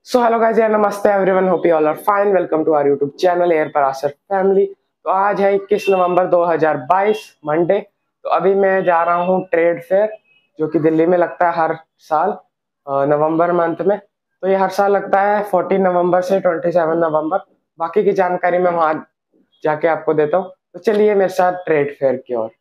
So hello guys यार, नमस्ते everyone, hope you all are fine. Welcome to our YouTube channel Air Parashar family. तो आज है 21 नवंबर 2022 Monday. तो अभी मैं जा रहा हूँ ट्रेड फेयर, जो कि दिल्ली में लगता है हर साल नवंबर मंथ में। तो ये हर साल लगता है 14 नवंबर से 27 नवंबर। बाकी की जानकारी मैं वहाँ जाके आपको देता हूँ। तो चलिए मेरे साथ ट्रेड फेयर की ओर।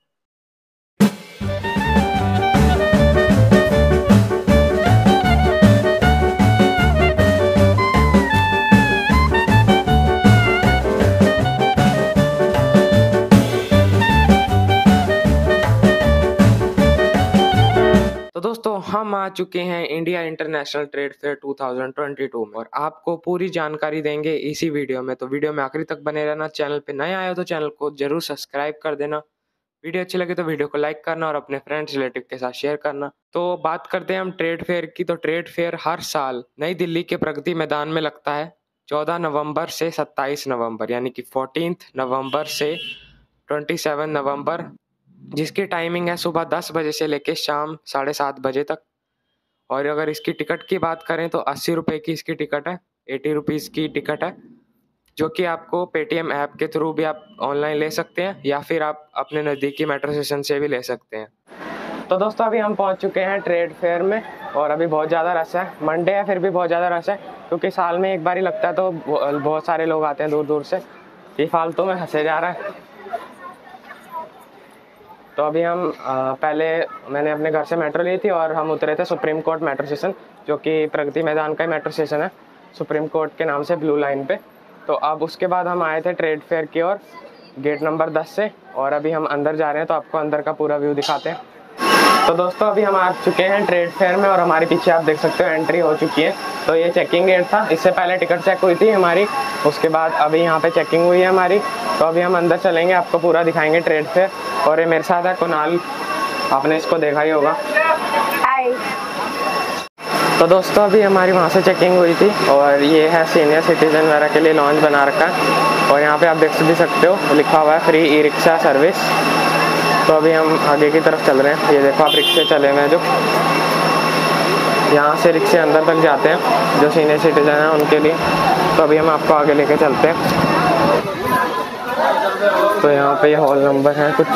तो दोस्तों, हम आ चुके हैं इंडिया इंटरनेशनल ट्रेड फेयर 2022 में और आपको पूरी जानकारी देंगे इसी वीडियो में। तो वीडियो में आखिरी तक बने रहना। चैनल पे नए आए हो तो चैनल को जरूर सब्सक्राइब कर देना। वीडियो अच्छी लगे तो वीडियो को लाइक करना और अपने फ्रेंड्स रिलेटिव के साथ शेयर करना। तो बात करते हैं हम ट्रेड फेयर की। तो ट्रेड फेयर हर साल नई दिल्ली के प्रगति मैदान में लगता है 14 नवंबर से 27 नवंबर, यानी कि 14 नवंबर से 27 नवंबर, जिसकी टाइमिंग है सुबह 10 बजे से लेकर शाम 7:30 बजे तक। और अगर इसकी टिकट की बात करें तो 80 रुपये की इसकी टिकट है, 80 रुपीज़ की टिकट है, जो कि आपको पेटीएम ऐप के थ्रू भी आप ऑनलाइन ले सकते हैं या फिर आप अपने नज़दीकी मेट्रो स्टेशन से भी ले सकते हैं। तो दोस्तों, अभी हम पहुंच चुके हैं ट्रेड फेयर में और अभी बहुत ज़्यादा रश है। मंडे है फिर भी बहुत ज़्यादा रश है, क्योंकि साल में एक बार ही लगता है। तो बहुत सारे लोग आते हैं दूर दूर से। ये फालतू में हंसे जा रहा है। तो अभी हम पहले मैंने अपने घर से मेट्रो ली थी और हम उतरे थे सुप्रीम कोर्ट मेट्रो स्टेशन, जो कि प्रगति मैदान का ही मेट्रो स्टेशन है, सुप्रीम कोर्ट के नाम से, ब्लू लाइन पे। तो अब उसके बाद हम आए थे ट्रेड फेयर की ओर, गेट नंबर 10 से, और अभी हम अंदर जा रहे हैं। तो आपको अंदर का पूरा व्यू दिखाते हैं। तो दोस्तों, अभी हम आ चुके हैं ट्रेड फेयर में और हमारे पीछे आप देख सकते हो एंट्री हो चुकी है। तो ये चेकिंग गेट था, इससे पहले टिकट चेक हुई थी हमारी, उसके बाद अभी यहाँ पे चेकिंग हुई है हमारी। तो अभी हम अंदर चलेंगे, आपको पूरा दिखाएंगे ट्रेड फेयर। और ये मेरे साथ है कुणाल, आपने इसको देखा ही होगा। हाय। तो दोस्तों, अभी हमारी वहाँ से चेकिंग हुई थी और ये है सीनियर सिटीजन वगैरह के लिए लॉन्च बना रखा है। और यहाँ पे आप देख भी सकते हो लिखा हुआ है फ्री ई रिक्शा सर्विस। तो अभी हम आगे की तरफ चल रहे हैं। ये देखो, आप रिक्शे चले हुए हैं जो, यहाँ से रिक्शे अंदर तक जाते हैं जो सीनियर सिटीजन हैं उनके लिए। तो अभी हम आपको आगे लेके चलते हैं। तो यहाँ पे ये हॉल नंबर है कुछ,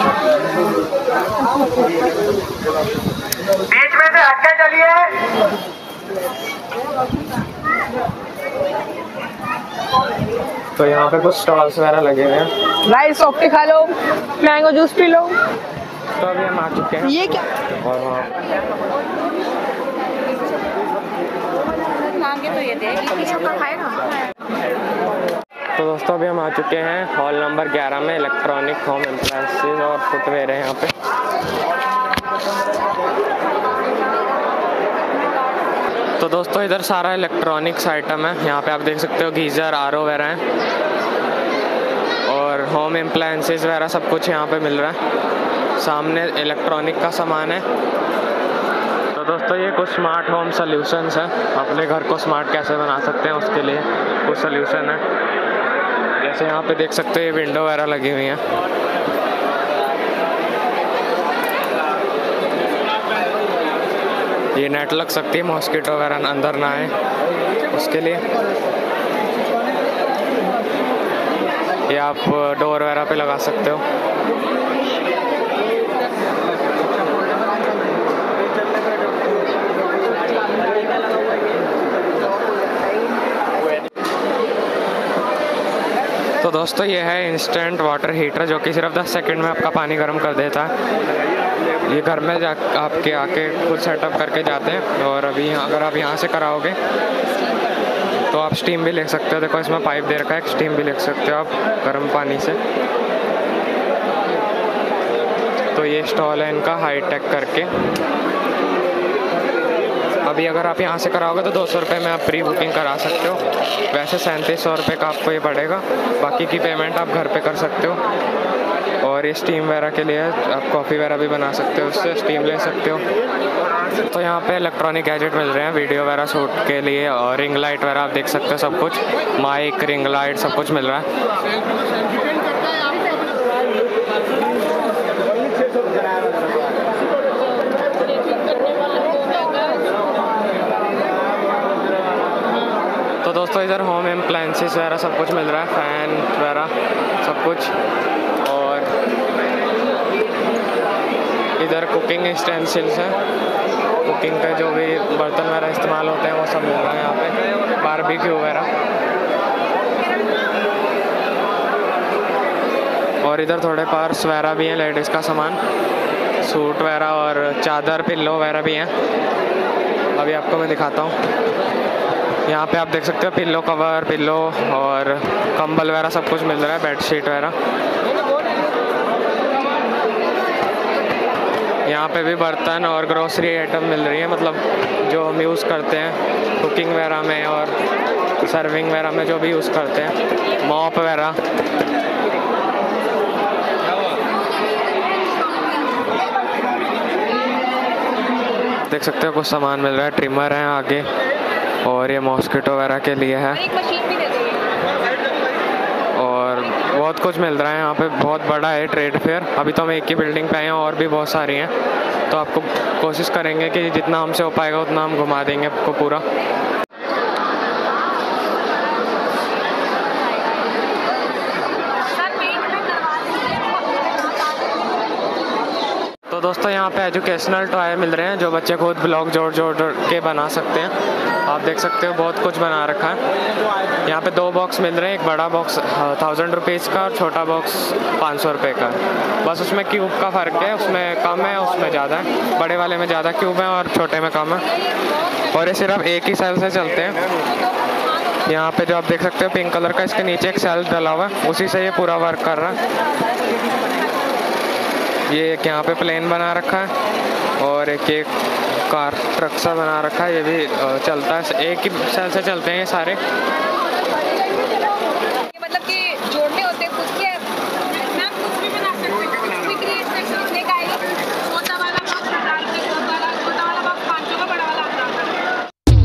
बीच में से हट के चलिए। तो यहाँ पे कुछ स्टॉल्स वगैरह लगे हुए हैं। राइस सॉफ्टी खा लो, मैंगो जूस पी लो। तो अभी हम आ चुके हैं। ये क्या? और वहाँ मांगे तो ये दे, खाए ना। तो दोस्तों, अभी हम आ चुके हैं हॉल नंबर 11 में। इलेक्ट्रॉनिक होम अप्लायंसेस और फुटवेयर है यहाँ पे। तो दोस्तों, इधर सारा इलेक्ट्रॉनिक्स आइटम है। यहाँ पे आप देख सकते हो गीज़र, आरओ वगैरह हैं और होम अप्लायंसेस वगैरह सब कुछ यहाँ पे मिल रहा है। सामने इलेक्ट्रॉनिक का सामान है। तो दोस्तों, ये कुछ स्मार्ट होम सॉल्यूशंस है। अपने घर को स्मार्ट कैसे बना सकते हैं उसके लिए कुछ सॉल्यूशन है। जैसे यहाँ पे देख सकते हो ये विंडो वगैरह लगी हुई हैं। ये नेट लग सकती है, मॉस्किटो वगैरह अंदर ना आए उसके लिए। ये आप डोर वगैरह पे लगा सकते हो। तो दोस्तों, ये है इंस्टेंट वाटर हीटर, जो कि सिर्फ 10 सेकंड में आपका पानी गर्म कर देता है। ये घर में आपके आके खुद सेटअप करके जाते हैं। और अभी अगर आप यहाँ से कराओगे तो आप स्टीम भी ले सकते हो। देखो, इसमें पाइप दे रखा है, स्टीम भी ले सकते हो आप गर्म पानी से। तो ये स्टॉल है इनका हाईटेक करके। अभी अगर आप यहाँ से कराओगे तो 200 रुपये में आप प्री बुकिंग करा सकते हो। वैसे 3700 रुपये का आपको ये पड़ेगा। बाकी की पेमेंट आप घर पे कर सकते हो। और ये स्टीम वगैरह के लिए आप कॉफ़ी वगैरह भी बना सकते हो, उससे स्टीम ले सकते हो। तो यहाँ पे इलेक्ट्रॉनिक गैजेट मिल रहे हैं वीडियो वगैरह शूट के लिए, और रिंग लाइट वगैरह आप देख सकते हो, सब कुछ, माइक, रिंग लाइट, सब कुछ मिल रहा है। तो दोस्तों इधर होम अप्लायंसेस वगैरह सब कुछ मिल रहा है, फ़ैन वगैरह सब कुछ। और इधर कुकिंग स्टेंसिल्स हैं, कुकिंग के जो भी बर्तन वगैरह इस्तेमाल होते हैं वो सब मिल रहा है यहाँ पे, बारबेक्यू वगैरह। और इधर थोड़े पर्स वगैरह भी हैं, लेडीज़ का सामान, सूट वगैरह और चादर पिल्लो वगैरह भी हैं। अभी आपको मैं दिखाता हूँ। यहाँ पे आप देख सकते हो पिल्लो कवर, पिल्लो और कंबल वगैरह सब कुछ मिल रहा है, बेडशीट वगैरह। यहाँ पे भी बर्तन और ग्रोसरी आइटम मिल रही है, मतलब जो हम यूज़ करते हैं कुकिंग वगैरह में और सर्विंग वगैरह में जो भी यूज़ करते हैं, मॉप वगैरह। देख सकते हो कुछ सामान मिल रहा है, ट्रिमर है आगे, और ये मॉस्किटो वगैरह के लिए है, और बहुत कुछ मिल रहा है यहाँ पे। बहुत बड़ा है ट्रेड फेयर। अभी तो हम एक ही बिल्डिंग पे आए हैं, और भी बहुत सारी हैं, तो आपको कोशिश करेंगे कि जितना हमसे हो पाएगा उतना हम घुमा देंगे आपको पूरा। तो दोस्तों यहाँ पे एजुकेशनल टॉय मिल रहे हैं, जो बच्चे खुद ब्लॉक जोड़ जोड़ के बना सकते हैं। आप देख सकते हो बहुत कुछ बना रखा है। यहाँ पे 2 बॉक्स मिल रहे हैं, एक बड़ा बॉक्स 1000 रुपीज़ का और छोटा बॉक्स 500 रुपये का। बस उसमें क्यूब का फ़र्क है, उसमें कम है उसमें ज़्यादा है। बड़े वाले में ज़्यादा क्यूब है और छोटे में कम है, और ये सिर्फ एक ही सेल से चलते हैं। यहाँ पे जो आप देख सकते हो पिंक कलर का, इसके नीचे एक सेल डला हुआ है, उसी से ये पूरा वर्क कर रहा है। ये एक यहाँ पे प्लेन बना रखा है, और एक कार ट्रक सा बना रखा है, ये भी चलता है, एक ही सेल से चलते हैं ये सारे। मतलब कि जोड़ने होते हैं खुद के, मैं कुछ भी बना सकते हैं, कुछ भी क्रिएट कर सकते हैं। छोटा वाला बॉक्स 1000 रुपये, छोटा वाला बॉक्स 500 का, बड़ा वाला 1000 का।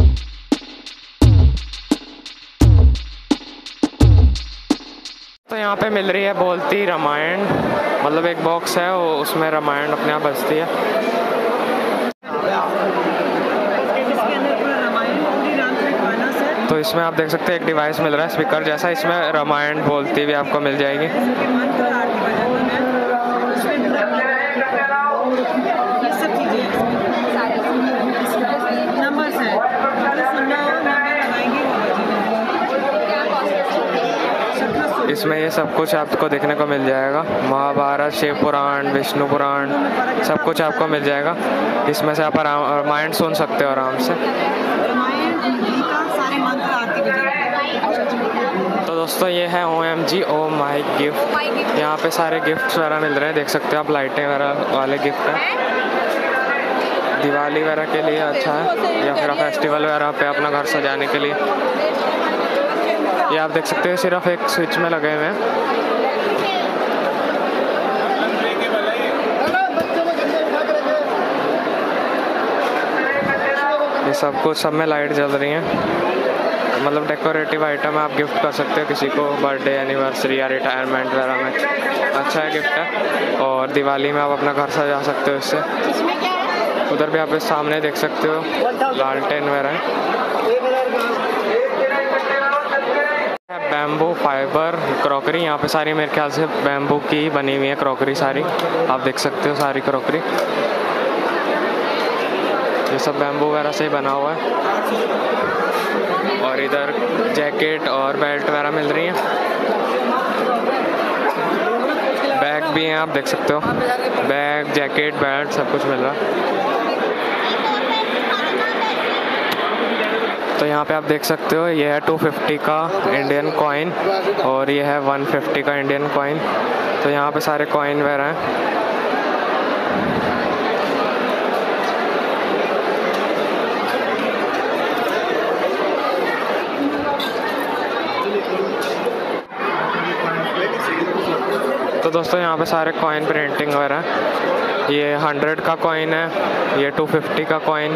तो यहाँ पे मिल रही है बोलती रामायण, मतलब एक बॉक्स है वो, उसमें रामायण अपने आप बजती है। तो इसमें आप देख सकते हैं एक डिवाइस मिल रहा है स्पीकर जैसा, इसमें रामायण बोलती हुई आपको मिल जाएगी। इसमें ये सब कुछ आपको देखने को मिल जाएगा, महाभारत, शिव पुराण, विष्णु पुराण, सब कुछ आपको मिल जाएगा। इसमें से आप रामायण सुन सकते हो आराम से। तो दोस्तों ये है OMG ओ माई गिफ्ट। यहाँ पे सारे गिफ्ट्स वगैरह मिल रहे हैं, देख सकते हो आप, लाइटें वगैरह वाले गिफ्ट हैं, दिवाली वगैरह के लिए अच्छा है, या फिर फेस्टिवल वगैरह पे अपना घर सजाने के लिए। ये आप देख सकते हो सिर्फ एक स्विच में लगे हुए हैं। ये सब कुछ, सब में लाइट जल रही हैं, मतलब डेकोरेटिव आइटम आप गिफ्ट कर सकते हो किसी को, बर्थडे, एनिवर्सरी या रिटायरमेंट वगैरह में अच्छा है गिफ्ट है। और दिवाली में आप अपना घर सजा सकते हो इससे। उधर भी आप इस सामने देख सकते हो लालटेन वगैरह। बैम्बू फाइबर क्रॉकरी, यहाँ पे सारी मेरे ख्याल से बैम्बू की बनी हुई है क्रॉकरी सारी, आप देख सकते हो सारी क्रॉकरी, ये सब बैम्बू वगैरह से ही बना हुआ है। और इधर जैकेट और बेल्ट वगैरह मिल रही हैं, बैग भी हैं, आप देख सकते हो, बैग, जैकेट, बेल्ट सब कुछ मिल रहा है। तो यहाँ पे आप देख सकते हो ये है 250 का इंडियन कॉइन, और ये है 150 का इंडियन कॉइन। तो यहाँ पे सारे कॉइन वगैरह हैं। तो दोस्तों यहाँ पे सारे कॉइन प्रिंटिंग वगैरह, ये 100 का कॉइन है, ये 250 का कॉइन,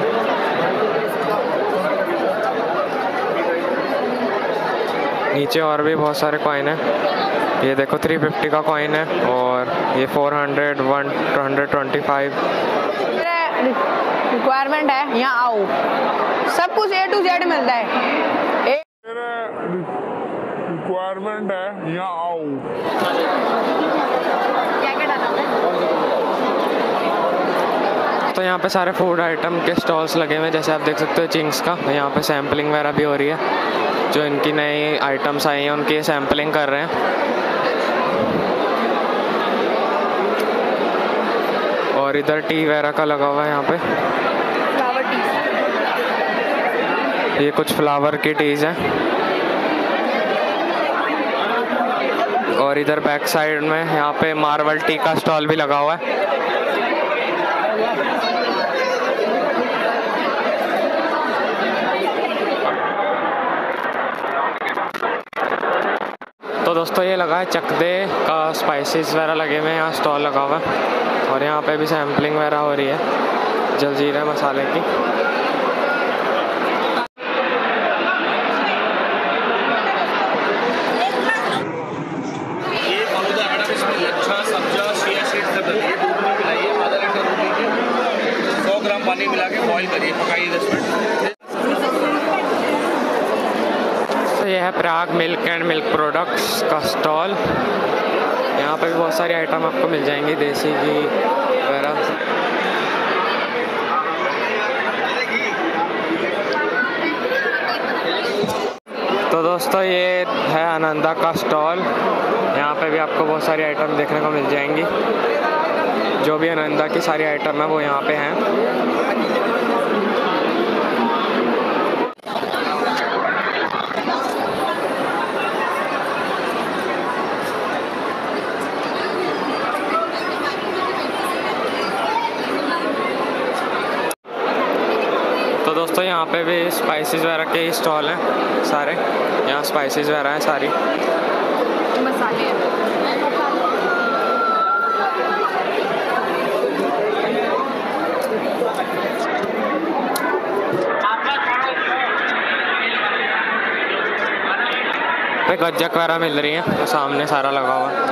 नीचे और भी बहुत सारे कॉइन है। ये देखो 350 का कॉइन है, और ये 400, 125। रिक्वायरमेंट है, यहाँ आओ, सब कुछ A to Z मिलता है। गारमेंट है, यहाँ आओ। क्या क्या डाला हुआ है? तो यहाँ पे सारे फूड आइटम के स्टॉल्स लगे हुए हैं, जैसे आप देख सकते हो चिंग्स का। यहाँ पे सैम्पलिंग वगैरह भी हो रही है, जो इनकी नई आइटम्स आई हैं उनकी सैम्पलिंग कर रहे हैं। और इधर टी वगैरह का लगा हुआ है यहाँ पे, फ्लावर टी। ये कुछ फ्लावर की टीज हैं। और इधर बैक साइड में यहाँ पे मार्बल टी का स्टॉल भी लगा हुआ है। तो दोस्तों ये लगा है चकदे का, स्पाइसेस वगैरह लगे हुए हैं, यहाँ स्टॉल लगा हुआ है। और यहाँ पे भी सैम्पलिंग वगैरह हो रही है जलजीरा मसाले की। ये फालूदा मैडम, इसमें लच्छा, सब्जा, चिया सीड्स सब डलिए, दूध में मिलाइए, आधा लीटर दूध लीजिए, 100 ग्राम पानी मिला के बॉईल करिए, पकाइए 10 मिनट। तो ये है Parag milk and milk products का स्टॉल। यहाँ पे भी बहुत सारी आइटम आपको मिल जाएंगी, देसी घी वगैरह। तो दोस्तों ये है आनंदा का स्टॉल। यहाँ पे भी आपको बहुत सारी आइटम देखने को मिल जाएंगी। जो भी आनंदा की सारी आइटम है वो यहाँ पे हैं। तो दोस्तों यहाँ पे भी स्पाइसेस वगैरह के स्टॉल हैं सारे। यहाँ स्पाइसेस वगैरह हैं सारी। मसाले हैं। पे गज्जक वगैरह मिल रही हैं, तो सामने सारा लगा हुआ है।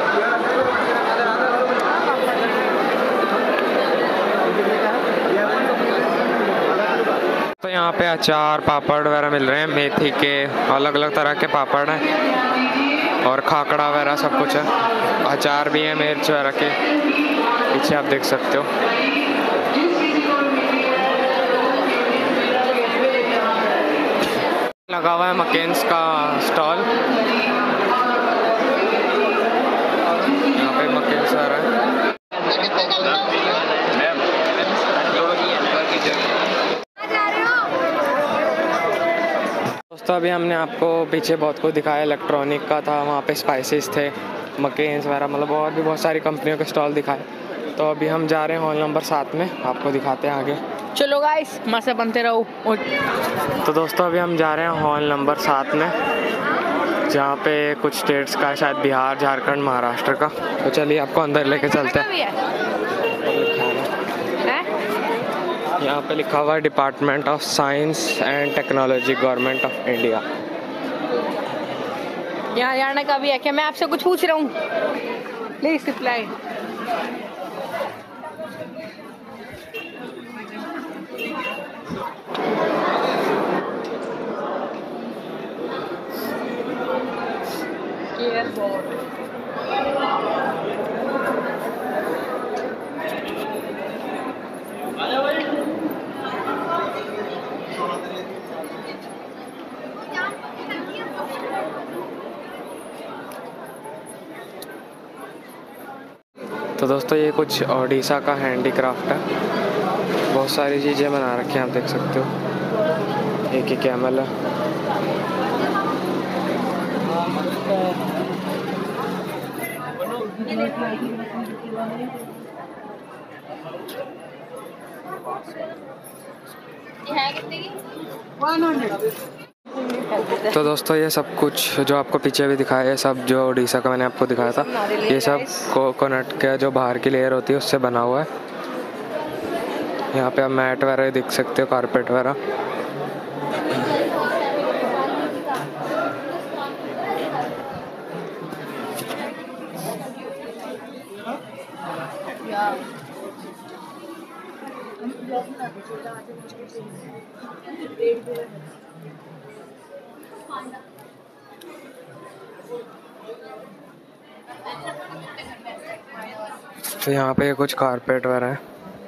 तो यहाँ पे अचार पापड़ वगैरह मिल रहे हैं, मेथी के अलग अलग तरह के पापड़ हैं और खाकड़ा वगैरह सब कुछ है। अचार भी है मिर्च वगैरह के, पीछे आप देख सकते हो। लगा हुआ है मकेन्स का स्टॉल। यहाँ पे मकेन्स आ रहा है। दोस्तों अभी हमने आपको पीछे बहुत कुछ दिखाया, इलेक्ट्रॉनिक का था, वहाँ पे स्पाइसेस थे, मकेन्स वगैरह, मतलब और भी बहुत सारी कंपनियों के स्टॉल दिखाए। तो अभी हम जा रहे हैं हॉल नंबर 7 में, आपको दिखाते हैं आगे। चलो गाइस, मस्त बनते रहो। तो दोस्तों अभी हम जा रहे हैं हॉल नंबर 7 में, जहाँ पे कुछ स्टेट्स का, शायद बिहार, झारखंड, महाराष्ट्र का। तो चलिए आपको अंदर लेके चलते हैं। यहाँ पे लिखा हुआ है department of science and technology, government of India. यहाँ जाने का भी है क्या? मैं आपसे कुछ पूछ रहा हूँ, प्लीज रिप्लाई। तो दोस्तों ये कुछ ओडिशा का हैंडीक्राफ्ट है, बहुत सारी चीज़ें बना रखी हैं, आप देख सकते हो। एक ही कैमल है। तो दोस्तों ये सब कुछ जो आपको पीछे भी दिखाया है, सब जो ओडिशा का मैंने आपको दिखाया था, ये सब कोकोनट का जो बाहर की लेयर होती है उससे बना हुआ है। यहाँ पे आप मैट वगैरह देख सकते हो, कारपेट वगैरह। तो यहाँ पे कुछ कारपेट वगैरह है।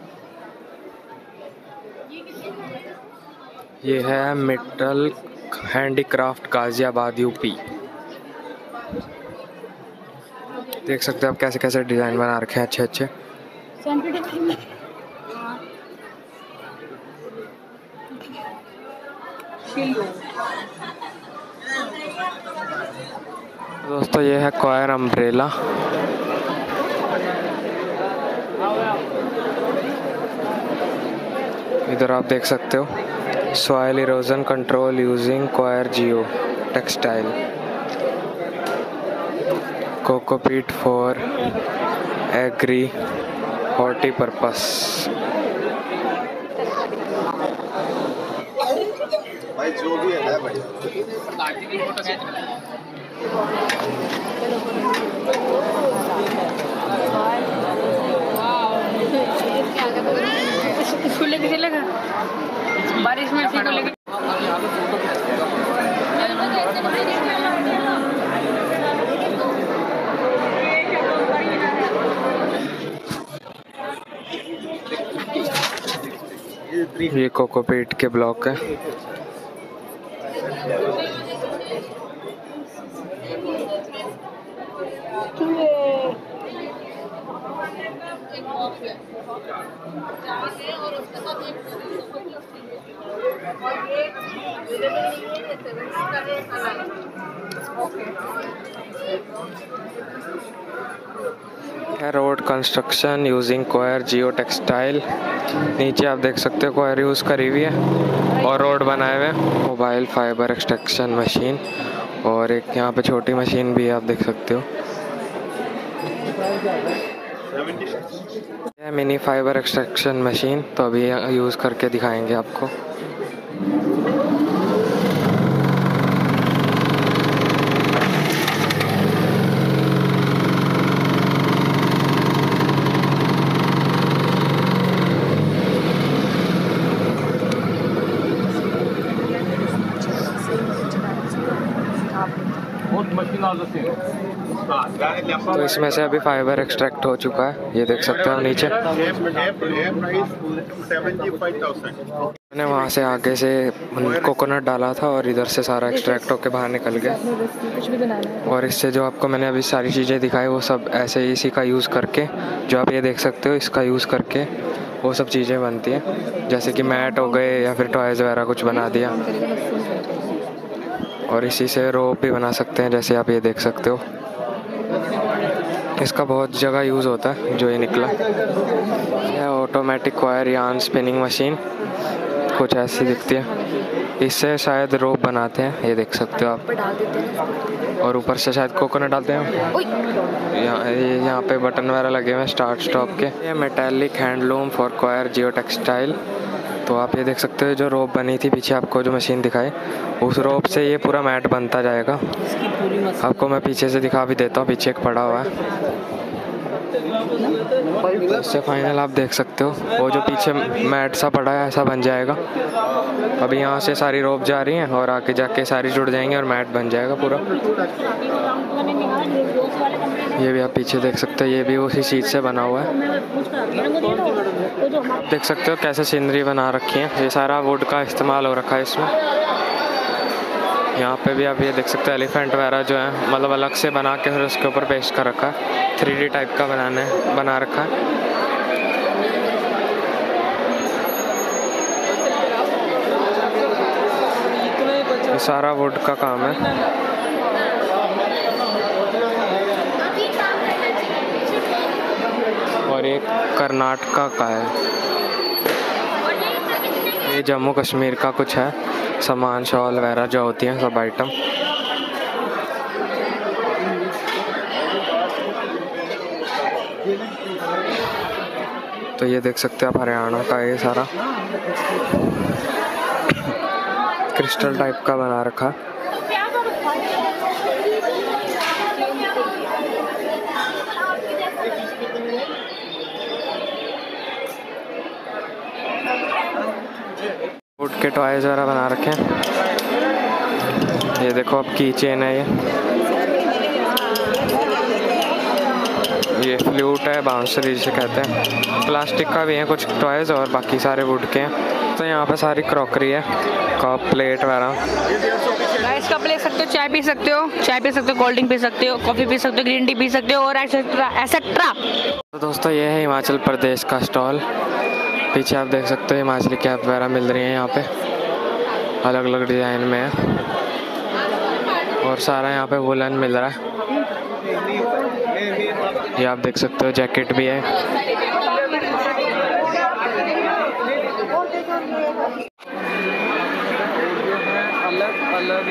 ये है मित्तल हैंडीक्राफ्ट गाजियाबाद यूपी। देख सकते हो आप कैसे कैसे डिज़ाइन बना रखे हैं अच्छे अच्छे। दोस्तों ये है क्वायर अम्ब्रेला। इधर आप देख सकते हो soil erosion control using coir geo textile, cocopeat for agri horti purpose. भाई जो भी है बढ़िया। इसको लेके चलेगा बारिश में, इसी को लेके ये कोकोपीट के ब्लॉक है। Road construction using coir geo textile. नीचे आप देख सकते हो क्वायर यूज़ करी हुई है और रोड बनाए हुए हैं। मोबाइल फाइबर एक्सट्रैक्शन मशीन और एक यहाँ पे छोटी मशीन भी है, आप देख सकते हो। यह मिनी फाइबर एक्सट्रैक्शन मशीन, तो अभी यूज़ करके दिखाएंगे आपको। तो इसमें से अभी फाइबर एक्सट्रैक्ट हो चुका है, ये देख सकते हो नीचे। मैंने वहाँ से आगे से कोकोनट डाला था और इधर से सारा एक्सट्रैक्ट होकर बाहर निकल गया। और इससे जो आपको मैंने अभी सारी चीज़ें दिखाई वो सब ऐसे ही इसी का यूज़ करके, जो आप ये देख सकते हो इसका यूज़ करके वो सब चीज़ें बनती हैं, जैसे कि मैट हो गए या फिर टॉयज़ वगैरह कुछ बना दिया। और इसी से रोप भी बना सकते हैं, जैसे आप ये देख सकते हो। इसका बहुत जगह यूज़ होता है जो ये निकला। यह automatic coir yarn spinning machine कुछ ऐसी दिखती है। इससे शायद रोप बनाते हैं, ये देख सकते हो आप। और ऊपर से शायद कोकोनट डालते हैं। यहाँ पे बटन वगैरह लगे हुए हैं स्टार्ट स्टॉप के। ये metallic handloom for coir geo textile. तो आप ये देख सकते हो जो रोप बनी थी पीछे आपको जो मशीन दिखाई, उस रोप से ये पूरा मैट बनता जाएगा। आपको मैं पीछे से दिखा भी देता हूँ, पीछे एक पड़ा हुआ है। इससे फाइनल आप देख सकते हो वो जो पीछे मैट सा पड़ा है ऐसा बन जाएगा। अभी यहाँ से सारी रोप जा रही हैं और आके जाके सारी जुड़ जाएंगी और मैट बन जाएगा पूरा। ये भी आप पीछे देख सकते हो, ये भी उसी चीज़ से बना हुआ है। देख सकते हो कैसे सीनरी बना रखी है, ये सारा वुड का इस्तेमाल हो रखा है इसमें। यहाँ पे भी आप ये देख सकते हो एलिफेंट वगैरह जो है मतलब अलग से बना के फिर उसके ऊपर पेस्ट कर रखा है। 3D टाइप का बना रखा है। ये सारा वुड का काम है। और एक कर्नाटका का है, ये जम्मू कश्मीर का कुछ है सामान, शॉल वगैरह जो होती हैं सब आइटम। तो ये देख सकते हैं आप हरियाणा का ये सारा क्रिस्टल टाइप का बना रखा। वुड के टॉयज वगैरह बना रखे हैं। ये देखो अब की चेन है ये फ्लूट है, बाउंसरी जिसे कहते हैं। प्लास्टिक का भी है कुछ टॉयज़ और बाकी सारे वुड के हैं। तो यहाँ पे सारी क्रॉकरी है, कप प्लेट वगैरह। गाइस कप ले सकते हो, चाय पी सकते हो, कोल्ड ड्रिंक पी सकते हो, कॉफ़ी पी सकते हो, ग्रीन टी पी सकते हो और एसेट्रा। तो दोस्तों ये है हिमाचल प्रदेश का स्टॉल। पीछे आप देख सकते हो हिमाचली कैप वगैरह मिल रही है यहाँ पे, अलग अलग डिज़ाइन में है और सारा यहाँ पे वुलन मिल रहा है। ये आप देख सकते हो जैकेट भी है। अलग अलग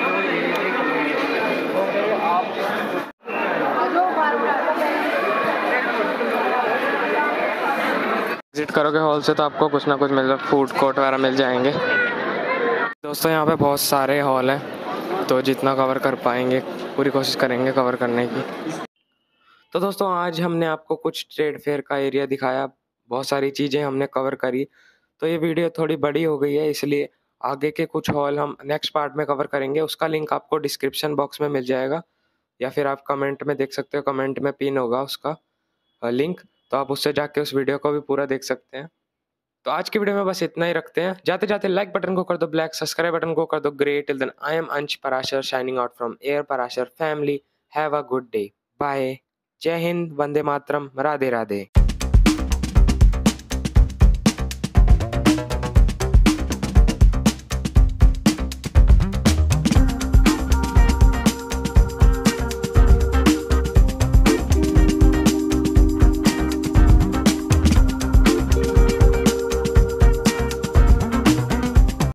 विजिट करोगे हॉल से तो आपको कुछ ना कुछ मिल, फूड कोर्ट वगैरह मिल जाएंगे। दोस्तों यहाँ पे बहुत सारे हॉल हैं, तो जितना कवर कर पाएंगे पूरी कोशिश करेंगे कवर करने की। तो दोस्तों आज हमने आपको कुछ ट्रेड फेयर का एरिया दिखाया, बहुत सारी चीज़ें हमने कवर करी। तो ये वीडियो थोड़ी बड़ी हो गई है, इसलिए आगे के कुछ हॉल हम नेक्स्ट पार्ट में कवर करेंगे। उसका लिंक आपको डिस्क्रिप्शन बॉक्स में मिल जाएगा या फिर आप कमेंट में देख सकते हो, कमेंट में पिन होगा उसका लिंक, तो आप उससे जाके उस वीडियो को भी पूरा देख सकते हैं। तो आज की वीडियो में बस इतना ही रखते हैं। जाते जाते लाइक बटन को कर दो ब्लैक, सब्सक्राइब बटन को कर दो grey. Till then I am Ansh Parashar signing out from air Parashar family. Have a good day, bye, जय हिंद, वंदे मातरम, राधे राधे।